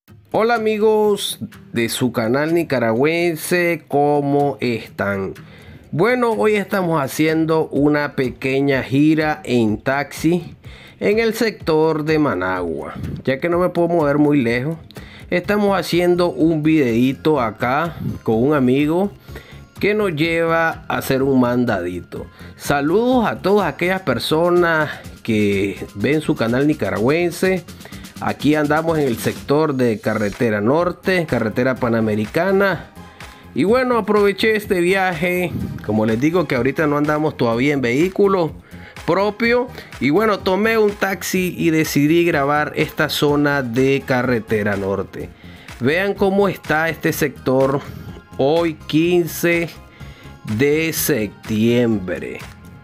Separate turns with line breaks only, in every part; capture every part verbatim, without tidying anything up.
Hola amigos de su canal nicaragüense, ¿cómo están? Bueno, hoy estamos haciendo una pequeña gira en taxi en el sector de Managua. Ya que no me puedo mover muy lejos, estamos haciendo un videito acá con un amigo que nos lleva a hacer un mandadito. Saludos a todas aquellas personas que ven su canal nicaragüense. Aquí andamos en el sector de carretera norte, carretera panamericana. Y bueno, aproveché este viaje. Como les digo que ahorita no andamos todavía en vehículo propio. Y bueno, tomé un taxi y decidí grabar esta zona de carretera norte. Vean cómo está este sector hoy quince de septiembre.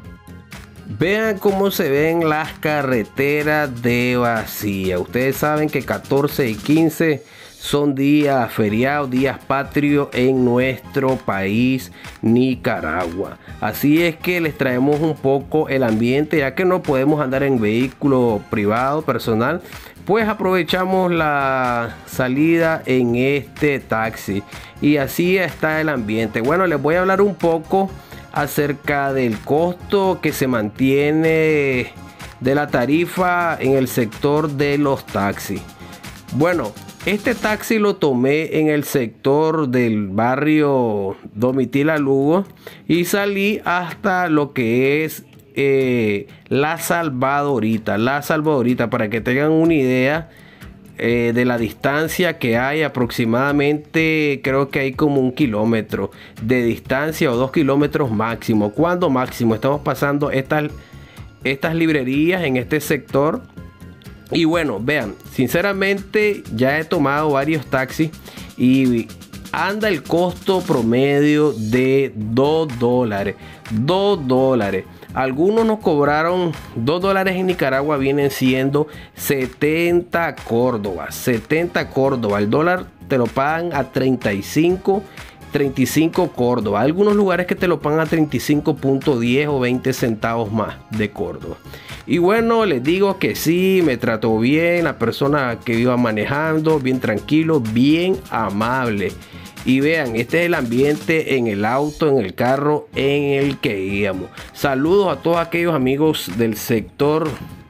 Vean cómo se ven las carreteras de vacía. Ustedes saben que catorce y quince son días feriados, días patrios en nuestro país Nicaragua. Así es que les traemos un poco el ambiente, ya que no podemos andar en vehículo privado, personal. Pues aprovechamos la salida en este taxi y así está el ambiente. Bueno, les voy a hablar un poco acerca del costo que se mantiene de la tarifa en el sector de los taxis. Bueno, este taxi lo tomé en el sector del barrio Domitila Lugo y salí hasta lo que es eh, La Salvadorita. La Salvadorita, para que tengan una idea Eh, de la distancia que hay, aproximadamente creo que hay como un kilómetro de distancia o dos kilómetros máximo. Cuando máximo estamos pasando estas, estas librerías en este sector. Y bueno, vean, sinceramente ya he tomado varios taxis y anda el costo promedio de dos dólares. dos dólares. Algunos nos cobraron dos dólares en Nicaragua, vienen siendo setenta córdobas. setenta córdobas. El dólar te lo pagan a treinta y cinco, treinta y cinco córdobas. Hay algunos lugares que te lo pagan a treinta y cinco punto diez o veinte centavos más de Córdoba. Y bueno, les digo que sí, me trató bien la persona que iba manejando, bien tranquilo, bien amable. Y vean, este es el ambiente en el auto, en el carro en el que íbamos. Saludos a todos aquellos amigos del sector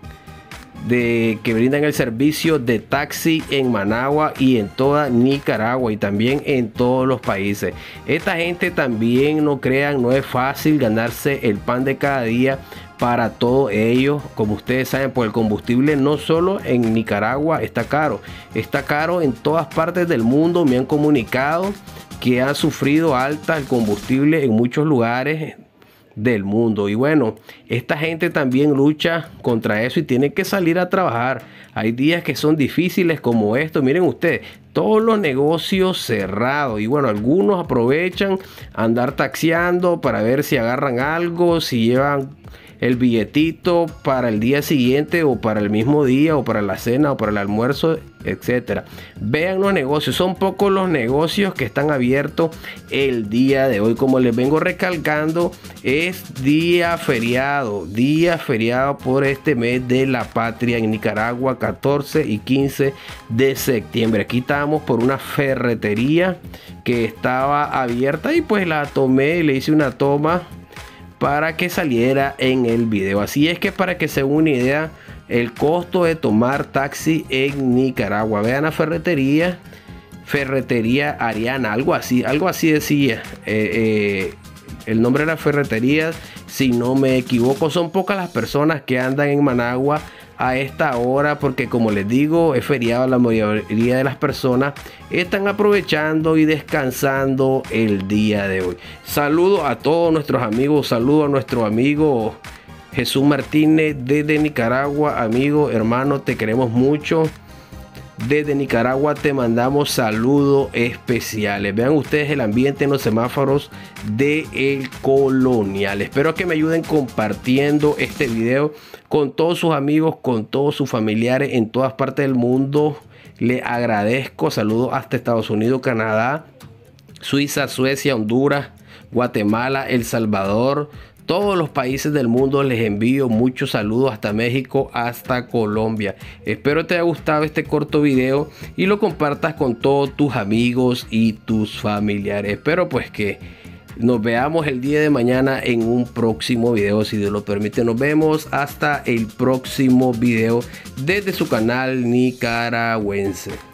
de que brindan el servicio de taxi en Managua y en toda Nicaragua y también en todos los países. Esta gente también, no crean, no es fácil ganarse el pan de cada día para todos ellos. Como ustedes saben, pues el combustible no solo en Nicaragua está caro, está caro en todas partes del mundo. Me han comunicado que ha sufrido alta el combustible en muchos lugares del mundo. Y bueno, esta gente también lucha contra eso y tiene que salir a trabajar. Hay días que son difíciles como esto. Miren ustedes, todos los negocios cerrados. Y bueno, algunos aprovechan andar taxiando para ver si agarran algo, si llevan el billetito para el día siguiente o para el mismo día o para la cena o para el almuerzo, etcétera. Vean los negocios, son pocos los negocios que están abiertos el día de hoy. Como les vengo recalcando, es día feriado, día feriado por este mes de la patria en Nicaragua, catorce y quince de septiembre. Aquí estamos por una ferretería que estaba abierta y pues la tomé y le hice una toma para que saliera en el video. Así es que para que se den una idea el costo de tomar taxi en Nicaragua. Vean la ferretería, ferretería Ariana, algo así, algo así decía eh, eh, el nombre de la ferretería, si no me equivoco. Son pocas las personas que andan en Managua a esta hora, porque como les digo, es feriado. La mayoría de las personas están aprovechando y descansando el día de hoy. Saludos a todos nuestros amigos, saludos a nuestro amigo Jesús Martínez desde Nicaragua. Amigo, hermano, te queremos mucho. Desde Nicaragua te mandamos saludos especiales. Vean ustedes el ambiente en los semáforos de El Colonial. Espero que me ayuden compartiendo este video con todos sus amigos, con todos sus familiares en todas partes del mundo. Le agradezco. Saludos hasta Estados Unidos, Canadá, Suiza, Suecia, Honduras, Guatemala, El Salvador, todos los países del mundo les envío muchos saludos hasta México, hasta Colombia. Espero te haya gustado este corto video y lo compartas con todos tus amigos y tus familiares. Espero pues que nos veamos el día de mañana en un próximo video, si Dios lo permite. Nos vemos hasta el próximo video desde su canal nicaragüense.